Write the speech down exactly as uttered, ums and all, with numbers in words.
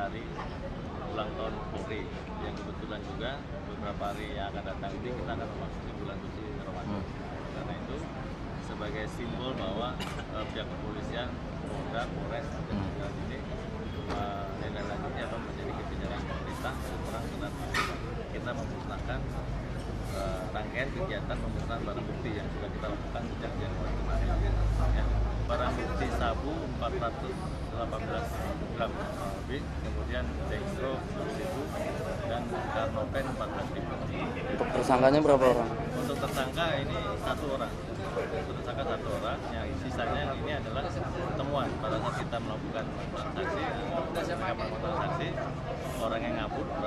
hari ulang tahun Polri yang kebetulan juga beberapa hari yang akan datang ini kita akan memasuki bulan suci Ramadan. Karena itu sebagai simbol bahwa uh, pihak kepolisian, Polda, Polres dan juga ini menindaklanjuti uh, apa menjadi kebijakan pemerintah perang dengan kita memusnahkan uh, rangkaian kegiatan pemusnahan barang bukti yang sudah kita lakukan sejak Januari kemarin. Ya. Barang bukti sabu empat ratus delapan belas gram lebih, kemudian dextro sepuluh ribu dan karnopen empat belas ribu. Untuk tersangkanya berapa orang? Untuk tersangka ini satu orang. Untuk tersangka satu orang, yang sisanya ini adalah temuan pada saat kita melakukan transaksi, mereka melakukan transaksi, orang yang ngabur